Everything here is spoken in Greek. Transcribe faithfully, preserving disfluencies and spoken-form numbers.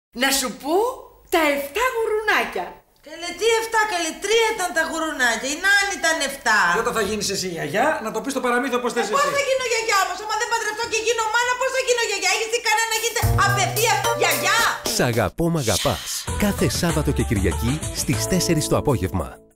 Να σου πω τα εφτά γουρουνάκια. Καλέ, τι εφτά, καλέ, τρία ήταν τα γουρουνάκια. Η Νάνη ήταν εφτά. Και όταν θα γίνεις εσύ γιαγιά, να το πεις στο παραμύθι όπως θες ε, εσύ. Πώς θα γίνω γιαγιά όμως, άμα δεν παντρευτώ και γίνω μάνα, πώς θα γίνω γιαγιά? Έχεις δει κανένα να γίνετε απευθείας γιαγιά? Σ' αγαπώ μ' αγαπάς. Κάθε Σάββατο και Κυριακή στις τέσσερις το απόγευμα.